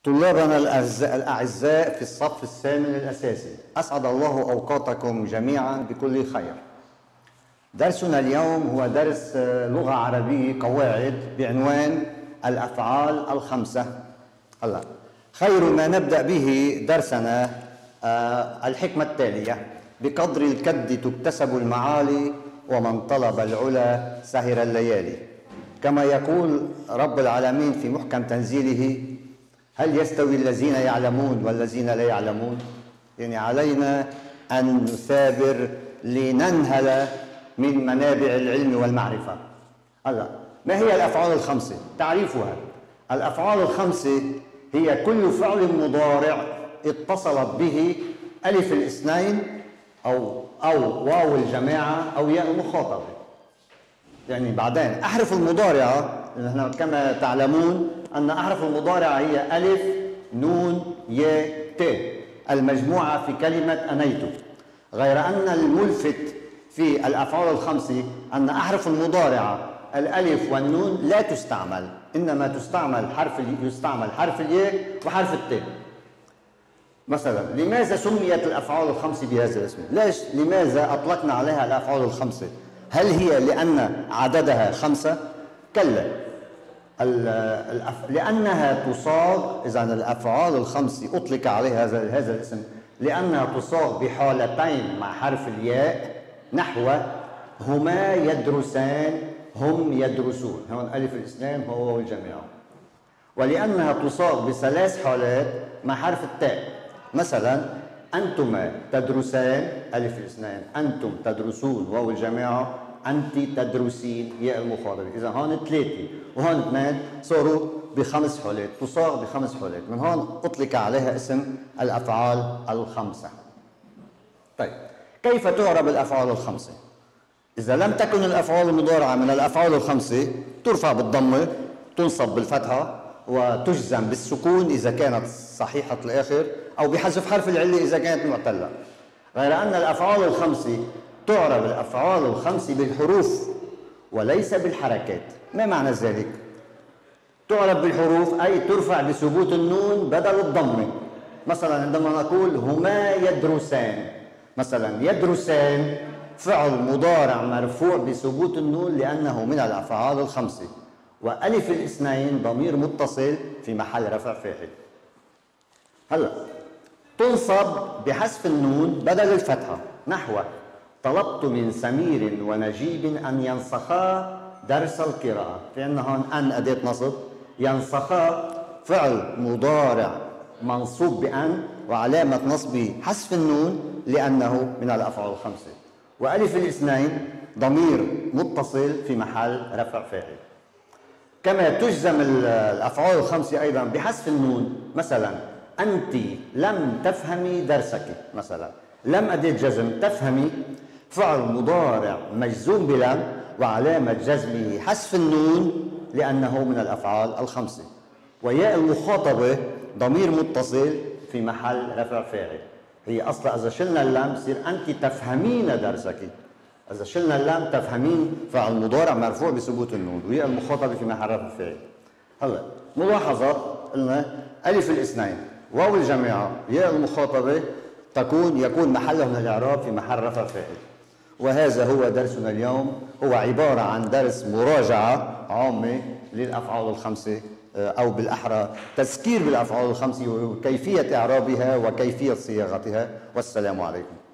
طلابنا الأعزاء في الصف الثامن الأساسي، أسعد الله أوقاتكم جميعا بكل خير. درسنا اليوم هو درس لغة عربية قواعد بعنوان الأفعال الخمسة. هلا خير ما نبدأ به درسنا الحكمة التالية: بقدر الكد تكتسب المعالي، ومن طلب العلا سهر الليالي. كما يقول رب العالمين في محكم تنزيله: هل يستوي الذين يعلمون والذين لا يعلمون؟ يعني علينا أن نثابر لننهل من منابع العلم والمعرفة. هلا ما هي الأفعال الخمسة؟ تعريفها: الأفعال الخمسة هي كل فعل مضارع اتصلت به ألف الاثنين أو واو الجماعة أو ياء المخاطبة. يعني بعدين أحرف المضارعة، نحن كما تعلمون أن أحرف المضارعة هي ألف نون ياء ت المجموعة في كلمة أنيت، غير أن الملفت في الأفعال الخمسة أن أحرف المضارعة الألف والنون لا تستعمل، إنما يستعمل حرف الياء وحرف الت. مثلا لماذا سميت الأفعال الخمسة بهذا الاسم؟ لماذا أطلقنا عليها الأفعال الخمسة؟ هل هي لأن عددها خمسة؟ كلا، لأنها تصاغ. إذن الأفعال الخمسة أطلق عليها هذا الاسم لأنها تصاغ بحالتين مع حرف الياء، نحو هما يدرسان، هم يدرسون، هون ألف الاثنين هو واو الجماعة. ولأنها تصاغ بثلاث حالات مع حرف التاء، مثلا أنتما تدرسان ألف الاثنين، أنتم تدرسون واو الجماعة، أنت تدرسين ياء المخاطبة. إذا هون ثلاثة وهون اثنين صاروا بخمس حالات، تصاغ بخمس حالات، من هون أطلق عليها اسم الأفعال الخمسة. طيب كيف تعرب الأفعال الخمسة؟ إذا لم تكن الأفعال المضارعة من الأفعال الخمسة ترفع بالضمة، تنصب بالفتحة، وتجزم بالسكون إذا كانت صحيحة الآخر، أو بحذف حرف العلة إذا كانت معتلة. غير أن الأفعال الخمسة تعرب الأفعال الخمسة بالحروف وليس بالحركات. ما معنى ذلك؟ تعرب بالحروف أي ترفع بثبوت النون بدل الضمة. مثلا عندما نقول هما يدرسان، مثلا يدرسان فعل مضارع مرفوع بثبوت النون لأنه من الأفعال الخمسة، وألف الاثنين ضمير متصل في محل رفع فاعل. هلا تنصب بحذف النون بدل الفتحة، نحو طلبت من سمير ونجيب أن ينسخا درس القراءة. في عندنا هون أن أداة نصب، ينسخا فعل مضارع منصوب بأن وعلامة نصبه حذف النون لأنه من الأفعال الخمسة، وألف الاثنين ضمير متصل في محل رفع فاعل. كما تجزم الأفعال الخمسة أيضا بحذف النون، مثلا أنت لم تفهمي درسك. مثلا لم أداة جزم، تفهمي فعل مضارع مجزوم بلم وعلامة جزمه حذف النون لأنه من الأفعال الخمسة، وياء المخاطبة ضمير متصل في محل رفع فاعل. هي أصلا إذا شلنا اللام بصير أنت تفهمين درسك، إذا شلنا اللام تفهمين فعل مضارع مرفوع بثبوت النون، وياء المخاطبة في محل رفع فاعل. هلا ملاحظة، قلنا ألف الاثنين واو الجماعة ياء المخاطبة يكون محله من الإعراب في محل رفع فاعل. وهذا هو درسنا اليوم، هو عبارة عن درس مراجعة عامة للأفعال الخمسة، أو بالأحرى تذكير بالأفعال الخمسة وكيفية إعرابها وكيفية صياغتها. والسلام عليكم.